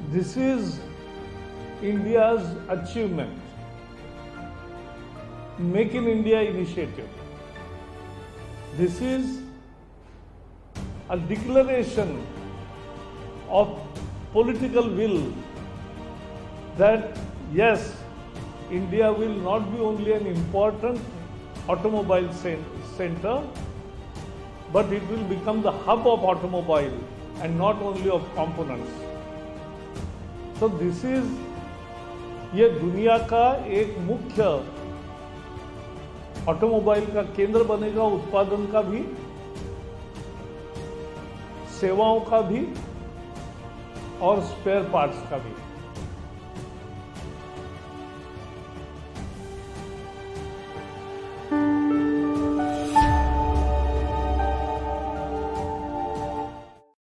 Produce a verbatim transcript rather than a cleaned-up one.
This is India's achievement. Make in India initiative. This is a declaration of political will that yes, India will not be only an important automobile center, but it will become the hub of automobile and not only of components. So this is, ये दुनिया का एक मुख्य automobile का केंद्र बनेगा, उत्पादन का भी, सेवाओं का भी और स्पेयर पार्ट्स का भी।